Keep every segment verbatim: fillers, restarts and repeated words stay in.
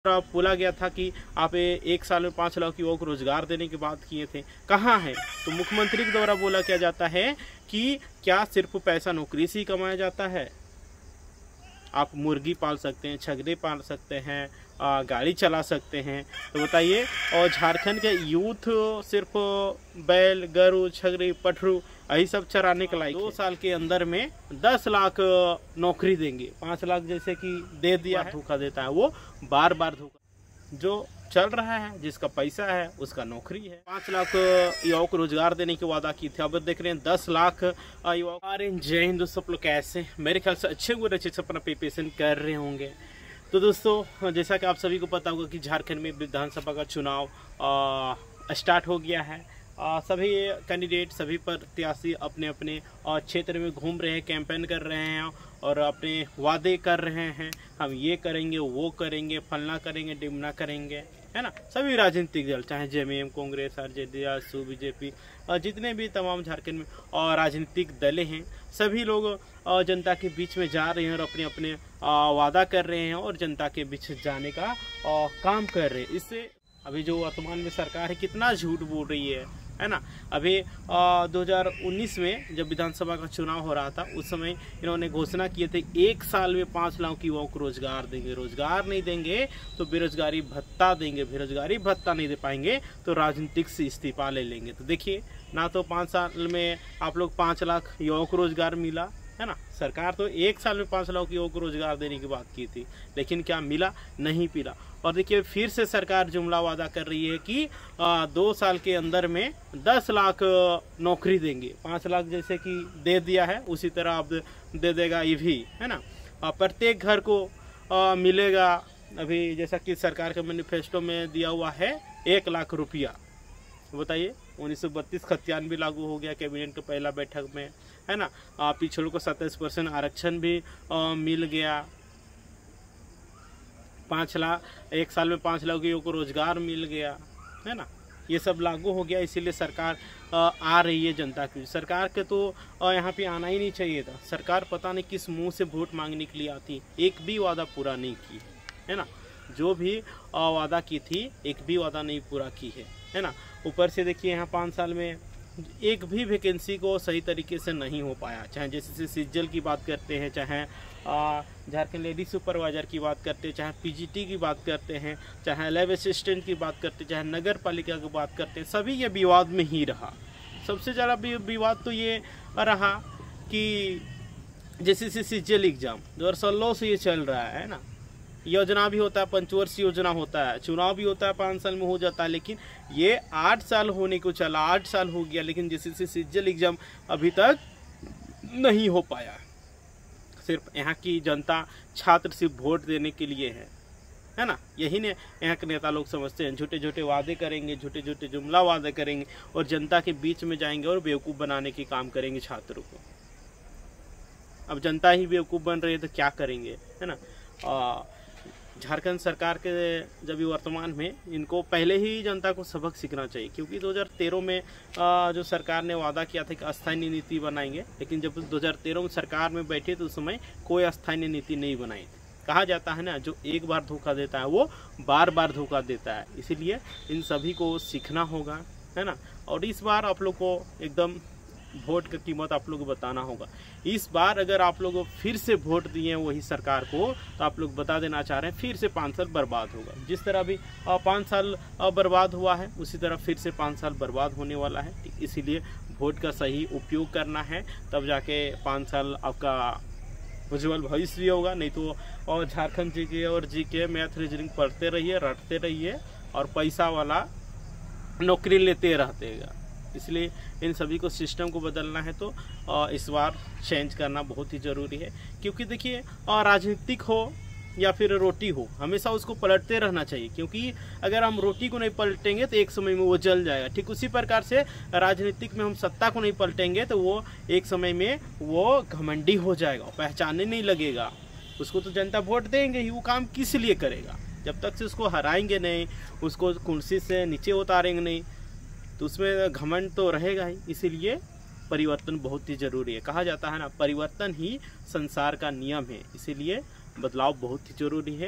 बोला गया था कि आप एक साल में पाँच लाख युवाओं को रोजगार देने की बात किए थे, कहाँ है? तो मुख्यमंत्री के द्वारा बोला क्या जाता है कि क्या सिर्फ पैसा नौकरी से ही कमाया जाता है? आप मुर्गी पाल सकते हैं, छगड़े पाल सकते हैं, गाड़ी चला सकते हैं, तो बताइए। और झारखंड के यूथ सिर्फ बैल, गरु, छगड़ी, पठरू यही सब चराने के लायक। दो साल के अंदर में दस लाख नौकरी देंगे। पाँच लाख जैसे कि दे दिया है, धोखा देता है वो, बार बार धोखा। जो चल रहा है, जिसका पैसा है उसका नौकरी है। पाँच लाख युवाओं को रोजगार देने की वादा की थी, अब देख रहे हैं दस लाख युवा। अरे जय हिंद दोस्तों, आप लोग कैसे? मेरे ख्याल से अच्छे हुए अच्छे से अपना प्रिपरेशन कर रहे होंगे। तो दोस्तों, जैसा कि आप सभी को पता होगा कि झारखंड में विधानसभा का चुनाव स्टार्ट हो गया है। आ, सभी कैंडिडेट, सभी प्रत्याशी अपने अपने क्षेत्र में घूम रहे हैं, कैंपेन कर रहे हैं और अपने वादे कर रहे हैं। हम ये करेंगे, वो करेंगे, फलना करेंगे, डिमना करेंगे, है ना। सभी राजनीतिक दल, चाहे JMM, Congress, RJD, AJSU, BJP, जितने भी तमाम झारखंड में और राजनीतिक दलें हैं, सभी लोग जनता के बीच में जा रहे हैं और अपने अपने वादा कर रहे हैं और जनता के बीच जाने का काम कर रहे हैं। इससे अभी जो वर्तमान में सरकार है कितना झूठ बोल रही है, है ना। अभी आ, दो हज़ार उन्नीस में जब विधानसभा का चुनाव हो रहा था, उस समय इन्होंने घोषणा किए थे एक साल में पाँच लाख युवाओं को रोजगार देंगे। रोजगार नहीं देंगे तो बेरोजगारी भत्ता देंगे, बेरोजगारी भत्ता नहीं दे पाएंगे तो राजनीतिक से इस्तीफा ले लेंगे। तो देखिए, ना तो पाँच साल में आप लोग पाँच लाख युवाओं को रोजगार मिला, है ना। सरकार तो एक साल में पाँच लाख युवाओं को रोजगार देने की बात की थी, लेकिन क्या मिला? नहीं मिला। और देखिए, फिर से सरकार जुमला वादा कर रही है कि आ, दो साल के अंदर में दस लाख नौकरी देंगे। पाँच लाख जैसे कि दे दिया है, उसी तरह अब दे देगा ये भी, है ना। प्रत्येक घर को आ, मिलेगा। अभी जैसा कि सरकार के मैनिफेस्टो में दिया हुआ है एक लाख रुपया। बताइए, उन्नीस सौ बत्तीस खतियान भी लागू हो गया कैबिनेट के पहला बैठक में, है ना। पिछड़ों को सत्ताईस परसेंट आरक्षण भी आ, मिल गया। पाँच लाख एक साल में पाँच लाख युवाओं को रोजगार मिल गया, है ना। ये सब लागू हो गया, इसीलिए सरकार आ, आ रही है जनता की। सरकार के तो यहाँ पे आना ही नहीं चाहिए था। सरकार पता नहीं किस मुंह से वोट मांगने के लिए आती, एक भी वादा पूरा नहीं की है ना। जो भी वादा की थी, एक भी वादा नहीं पूरा की है, है ना। ऊपर से देखिए, यहाँ पाँच साल में एक भी वैकेंसी को सही तरीके से नहीं हो पाया। चाहे जैसे सिज्जल की बात करते हैं, चाहे झारखंड लेडी सुपरवाइजर की बात करते हैं, चाहे पीजीटी की बात करते हैं, चाहे लैब असिस्टेंट की बात करते हैं, चाहे नगर पालिका की बात करते हैं, सभी ये विवाद में ही रहा। सबसे ज़्यादा विवाद तो ये रहा कि जैसे सिज्जल एग्जाम दो हज़ार सोलह से ये चल रहा है ना। योजना भी होता है, पंचवर्षीय योजना होता है, चुनाव भी होता है, पाँच साल में हो जाता है, लेकिन ये आठ साल होने को चला, आठ साल हो गया, लेकिन जैसे सिज्जल एग्जाम अभी तक नहीं हो पाया। सिर्फ यहाँ की जनता छात्र सिर्फ वोट देने के लिए है, है ना। यही ने यहाँ के नेता लोग समझते हैं। झूठे झूठे वादे करेंगे, झूठे झूठे जुमला वादे करेंगे और जनता के बीच में जाएंगे और बेवकूफ़ बनाने की काम करेंगे छात्रों को। अब जनता ही बेवकूफ़ बन रही है तो क्या करेंगे, है ना। आ, झारखंड सरकार के जब वर्तमान में इनको पहले ही जनता को सबक सीखना चाहिए, क्योंकि दो हज़ार तेरह में जो सरकार ने वादा किया था कि अस्थायी नीति बनाएंगे, लेकिन जब दो हज़ार तेरह में सरकार में बैठे तो उस समय कोई अस्थायी नीति नहीं बनाई थी। कहा जाता है ना, जो एक बार धोखा देता है वो बार बार धोखा देता है। इसीलिए इन सभी को सीखना होगा, है ना। और इस बार आप लोग को एकदम वोट की कीमत आप लोग को बताना होगा। इस बार अगर आप लोग फिर से वोट दिए वही सरकार को, तो आप लोग बता देना चाह रहे हैं फिर से पाँच साल बर्बाद होगा। जिस तरह अभी पाँच साल बर्बाद हुआ है, उसी तरह फिर से पाँच साल बर्बाद होने वाला है। इसीलिए वोट का सही उपयोग करना है, तब जाके पाँच साल आपका उज्जवल भविष्य भी होगा। नहीं तो और झारखंड जी के और जी के मैथ रीजनिंग पढ़ते रहिए, रटते रहिए और पैसा वाला नौकरी लेते रहतेगा। इसलिए इन सभी को सिस्टम को बदलना है, तो इस बार चेंज करना बहुत ही ज़रूरी है। क्योंकि देखिए, राजनीतिक हो या फिर रोटी हो, हमेशा उसको पलटते रहना चाहिए। क्योंकि अगर हम रोटी को नहीं पलटेंगे तो एक समय में वो जल जाएगा। ठीक उसी प्रकार से राजनीतिक में हम सत्ता को नहीं पलटेंगे तो वो एक समय में वो घमंडी हो जाएगा, पहचानने नहीं लगेगा। उसको तो जनता वोट देंगे ही, वो काम किस लिए करेगा? जब तक से उसको हराएंगे नहीं, उसको कुर्सी से नीचे उतारेंगे नहीं, तो उसमें घमंड तो रहेगा ही। इसीलिए परिवर्तन बहुत ही जरूरी है। कहा जाता है ना, परिवर्तन ही संसार का नियम है। इसीलिए बदलाव बहुत ही जरूरी है।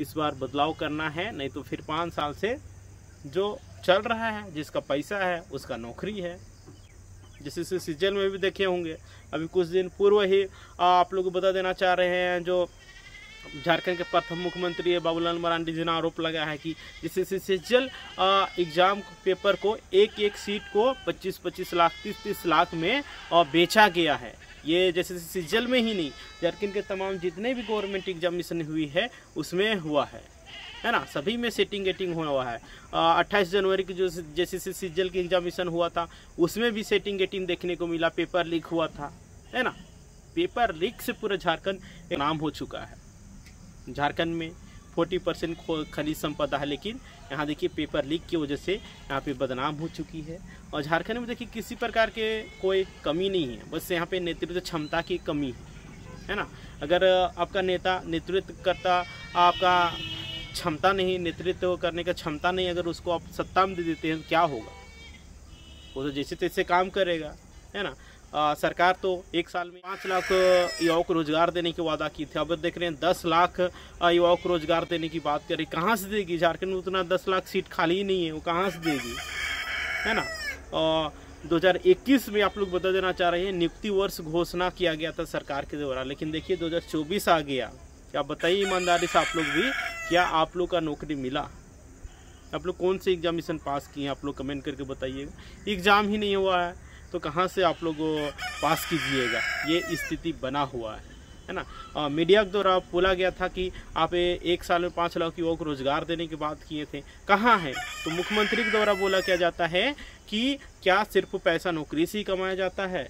इस बार बदलाव करना है, नहीं तो फिर पाँच साल से जो चल रहा है, जिसका पैसा है उसका नौकरी है। जैसे सीजन में भी देखे होंगे, अभी कुछ दिन पूर्व ही आप लोग को बता देना चाह रहे हैं, जो झारखंड के प्रथम मुख्यमंत्री है बाबूलाल मरांडी जी ने आरोप लगा है कि जिससे सीजल एग्जाम पेपर को एक एक सीट को पच्चीस पच्चीस लाख तीस तीस लाख में आ, बेचा गया है। ये जैसे सीजल में ही नहीं, झारखंड के तमाम जितने भी गवर्नमेंट एग्जामिनेशन हुई है उसमें हुआ है, है ना, सभी में सेटिंग गेटिंग हुआ है। अट्ठाईस जनवरी की जो जैसे से सीजल की एग्जामिनेशन हुआ था उसमें भी सेटिंग गेटिंग देखने को मिला, पेपर लीक हुआ था, है ना। पेपर लीक से पूरा झारखंड नाम हो चुका है। झारखंड में चालीस परसेंट खनिज संपदा है, लेकिन यहाँ देखिए पेपर लीक की वजह से यहाँ पे बदनाम हो चुकी है। और झारखंड में देखिए किसी प्रकार के कोई कमी नहीं है, बस यहाँ पे नेतृत्व क्षमता की कमी है, है ना। अगर आपका नेता नेतृत्व करता, आपका क्षमता नहीं, नेतृत्व करने का क्षमता नहीं, अगर उसको आप सत्ता में दे देते हैं तो क्या होगा? वो तो जैसे तैसे काम करेगा, है ना। आ, सरकार तो एक साल में पाँच लाख युवाओं को रोजगार देने की वादा की थी, अब देख रहे हैं दस लाख युवाओं को रोजगार देने की बात करें। कहाँ से देगी? झारखंड में उतना दस लाख सीट खाली ही नहीं है, वो कहाँ से देगी, है ना। और दो हज़ार इक्कीस में आप लोग बता देना चाह रहे हैं नियुक्ति वर्ष घोषणा किया गया था सरकार के द्वारा, लेकिन देखिए दो हज़ार चौबीस आ गया। क्या बताइए ईमानदारी से आप लोग भी, क्या आप लोग का नौकरी मिला? आप लोग कौन से एग्जामिनेशन पास किए हैं? आप लोग कमेंट करके बताइएगा। एग्जाम ही नहीं हुआ है तो कहाँ से आप लोग पास कीजिएगा? ये स्थिति बना हुआ है, है ना। आ, मीडिया के द्वारा बोला गया था कि आप एक साल में पाँच लाख युवाओं को रोजगार देने की बात किए थे, कहाँ है? तो मुख्यमंत्री के द्वारा बोला क्या जाता है कि क्या सिर्फ पैसा नौकरी से ही कमाया जाता है?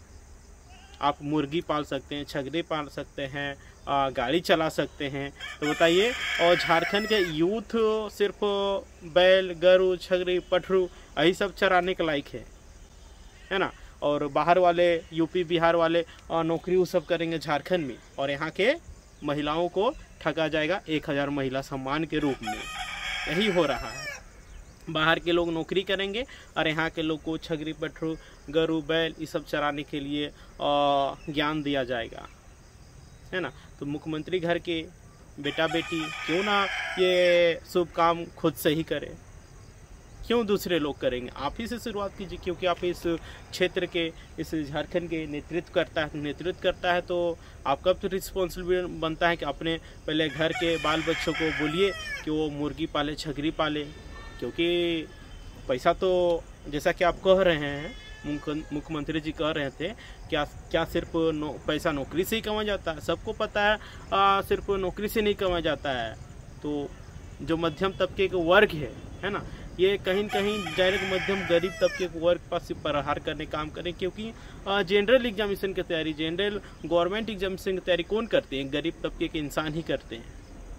आप मुर्गी पाल सकते हैं, छगड़े पाल सकते हैं, आ, गाड़ी चला सकते हैं, तो बताइए। और झारखंड के यूथ सिर्फ बैल गरु छगड़ी पठरू यही सब चराने के लायक है, है ना। और बाहर वाले यूपी बिहार वाले नौकरी वो सब करेंगे झारखंड में, और यहाँ के महिलाओं को ठगा जाएगा एक हज़ार महिला सम्मान के रूप में। यही हो रहा है, बाहर के लोग नौकरी करेंगे और यहाँ के लोग को छगरी पठरू गरु बैल ये सब चराने के लिए ज्ञान दिया जाएगा, है ना। तो मुख्यमंत्री घर के बेटा बेटी क्यों ना ये शुभ काम खुद से ही करें, क्यों दूसरे लोग करेंगे? आप ही से शुरुआत कीजिए, क्योंकि आप इस क्षेत्र के, इस झारखंड के नेतृत्व करता है नेतृत्व करता है तो आपका तो रिस्पॉन्सिबिलिटी बनता है कि अपने पहले घर के बाल बच्चों को बोलिए कि वो मुर्गी पाले छगरी पाले, क्योंकि पैसा तो जैसा कि आप कह रहे हैं, मुख्यमंत्री जी कह रहे थे, क्या क्या सिर्फ नो, पैसा नौकरी से ही कमाया जाता है? सबको पता है आ, सिर्फ नौकरी से नहीं कमाया जाता है। तो जो मध्यम तबके का वर्ग है है ना, ये कहीं कहीं डायरेक्ट मध्यम गरीब तबके को वर्ग पास प्रहार करने काम करें, क्योंकि जनरल एग्जामिनेशन की तैयारी, जनरल गवर्नमेंट एग्जामिनेशन की तैयारी कौन करते हैं? गरीब तबके के इंसान ही करते हैं।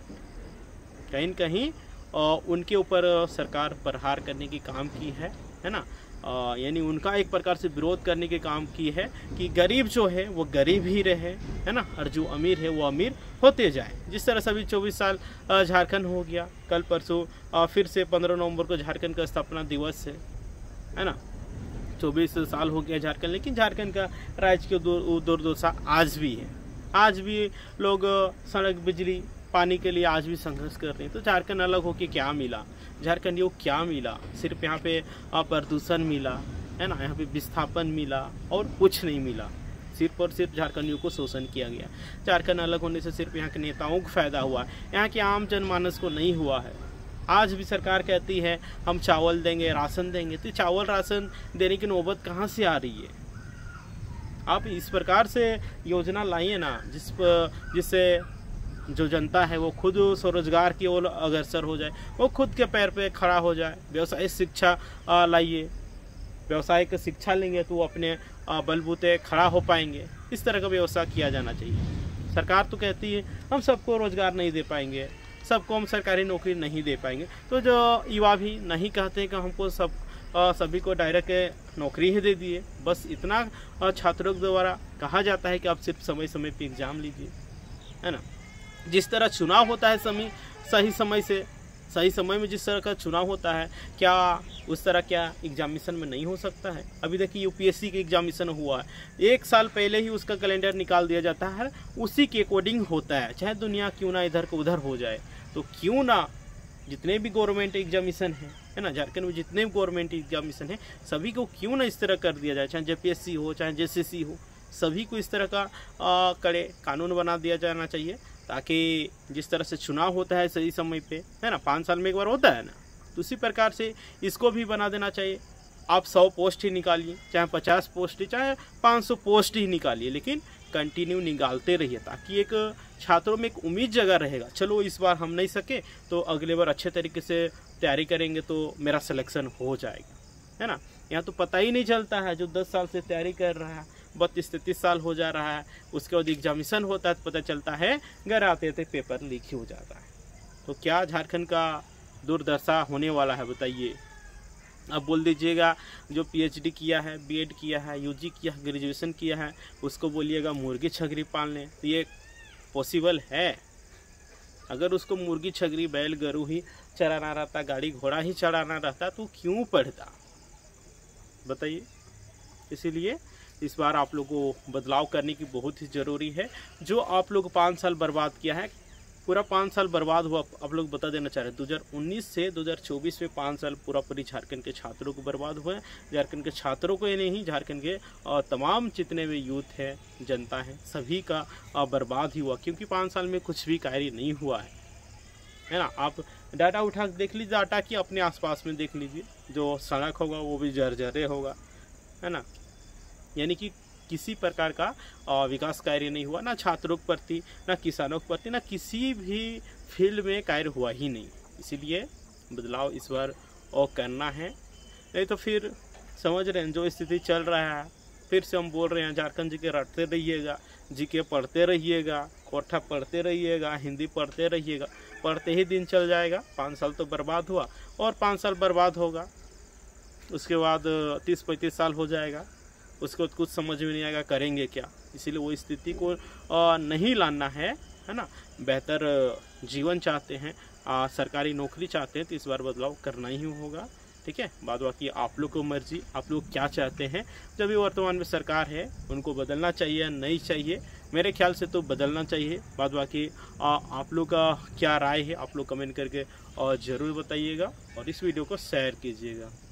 कहीं कहीं उनके ऊपर सरकार प्रहार करने की काम की है, है ना। यानी उनका एक प्रकार से विरोध करने के काम की है कि गरीब जो है वो गरीब ही रहे, है ना, और जो अमीर है वो अमीर होते जाए। जिस तरह से अभी चौबीस साल झारखंड हो गया, कल परसों फिर से पंद्रह नवंबर को झारखंड का स्थापना दिवस है, है ना। चौबीस साल हो गया झारखंड, लेकिन झारखंड का राज्य की दुर्दशा आज भी है। आज भी लोग सड़क बिजली पानी के लिए आज भी संघर्ष कर रहे हैं। तो झारखंड अलग होके क्या मिला? झारखंड को क्या मिला? सिर्फ यहाँ पे प्रदूषण मिला, है ना, यहाँ पे विस्थापन मिला और कुछ नहीं मिला। सिर्फ और सिर्फ झारखंडियों को शोषण किया गया। झारखंड अलग होने से सिर्फ यहाँ के नेताओं को फायदा हुआ, यहाँ के आम जनमानस को नहीं हुआ है। आज भी सरकार कहती है हम चावल देंगे, राशन देंगे, तो चावल राशन देने की नौबत कहाँ से आ रही है? आप इस प्रकार से योजना लाइए ना जिस जिससे जो जनता है वो खुद स्वरोजगार की ओर अग्रसर हो जाए, वो खुद के पैर पे खड़ा हो जाए। व्यवसाय शिक्षा लाइए, व्यवसाय की शिक्षा लेंगे तो वो अपने बलबूते खड़ा हो पाएंगे। इस तरह का व्यवस्था किया जाना चाहिए। सरकार तो कहती है हम सबको रोजगार नहीं दे पाएंगे, सबको हम सरकारी नौकरी नहीं दे पाएंगे, तो जो युवा भी नहीं कहते कि हमको सब आ, सभी को डायरेक्ट नौकरी ही दे दिए। बस इतना छात्रों के द्वारा कहा जाता है कि आप सिर्फ समय समय पे एग्जाम लीजिए, है ना। जिस तरह चुनाव होता है समय सही समय से सही समय में जिस तरह का चुनाव होता है, क्या उस तरह क्या एग्जामिनेशन में नहीं हो सकता है? अभी देखिए यूपीएससी की एग्जामिनेशन हुआ है, एक साल पहले ही उसका कैलेंडर निकाल दिया जाता है, उसी के अकॉर्डिंग होता है, चाहे दुनिया क्यों ना इधर को उधर हो जाए। तो क्यों ना जितने भी गवर्नमेंट एग्जामिनेशन है है ना, झारखंड में जितने भी गवर्नमेंट एग्जामिनेशन है सभी को क्यों ना इस तरह कर दिया जाए, चाहे जेपीएससी हो चाहे जेसीसी हो, सभी को इस तरह का आ, कड़े कानून बना दिया जाना चाहिए, ताकि जिस तरह से चुनाव होता है सही समय पे, है ना, पाँच साल में एक बार होता है ना, तो उसी प्रकार से इसको भी बना देना चाहिए। आप सौ पोस्ट ही निकालिए, चाहे पचास पोस्ट ही, चाहे पाँच सौ पोस्ट ही निकालिए, लेकिन कंटिन्यू निकालते रहिए, ताकि एक छात्रों में एक उम्मीद जगह रहेगा, चलो इस बार हम नहीं सके तो अगले बार अच्छे तरीके से तैयारी करेंगे तो मेरा सिलेक्शन हो जाएगा, है ना। यहाँ तो पता ही नहीं चलता है, जो दस साल से तैयारी कर रहा है बत्तीस तैंतीस साल हो जा रहा है, उसके बाद एग्जामिनेशन होता है तो पता चलता है घर आते आते पेपर लीक ही हो जाता है। तो क्या झारखंड का दुर्दशा होने वाला है बताइए। अब बोल दीजिएगा जो पीएचडी किया है, बीएड किया है, यूजी किया है, ग्रेजुएशन किया है, उसको बोलिएगा मुर्गी छगरी पालने, तो ये पॉसिबल है? अगर उसको मुर्गी छगरी बैल गरू ही चराना रहता, गाड़ी घोड़ा ही चढ़ाना रहता, तो क्यों पढ़ता बताइए। इसीलिए इस बार आप लोगों को बदलाव करने की बहुत ही ज़रूरी है। जो आप लोग पाँच साल बर्बाद किया है, पूरा पाँच साल बर्बाद हुआ, आप लोग बता देना चाह रहे हैं दो हज़ार उन्नीस से दो हज़ार चौबीस में पाँच साल पूरा पूरी झारखंड के छात्रों को बर्बाद हुए। झारखंड के छात्रों को ही नहीं, झारखंड के तमाम जितने भी यूथ है, जनता है, सभी का बर्बाद ही हुआ, क्योंकि पाँच साल में कुछ भी कार्य नहीं हुआ है, है ना। आप डाटा उठा देख लीजिए, डाटा की अपने आसपास में देख लीजिए, जो सड़क होगा वो भी जर्जरे होगा, है ना। यानी कि किसी प्रकार का विकास कार्य नहीं हुआ, ना छात्रों के प्रति, ना किसानों के प्रति, ना किसी भी फील्ड में कार्य हुआ ही नहीं। इसीलिए बदलाव इस बार और करना है, नहीं तो फिर समझ रहे हैं जो स्थिति चल रहा है, फिर से हम बोल रहे हैं झारखंड जी के रटते रहिएगा, जी के पढ़ते रहिएगा, कोठा पढ़ते रहिएगा, हिंदी पढ़ते रहिएगा, पढ़ते ही दिन चल जाएगा। पाँच साल तो बर्बाद हुआ और पाँच साल बर्बाद होगा, उसके बाद तीस पैंतीस साल हो जाएगा, उसको कुछ समझ में नहीं आएगा करेंगे क्या। इसीलिए वो स्थिति को नहीं लाना है, है ना। बेहतर जीवन चाहते हैं, सरकारी नौकरी चाहते हैं, तो इस बार बदलाव करना ही होगा, ठीक है। बाद बाकी आप लोग को मर्जी, आप लोग क्या चाहते हैं। जो भी वर्तमान में सरकार है उनको बदलना चाहिए, नहीं चाहिए, मेरे ख्याल से तो बदलना चाहिए। बाद बाकी आप लोग का क्या राय है, आप लोग कमेंट करके और ज़रूर बताइएगा, और इस वीडियो को शेयर कीजिएगा।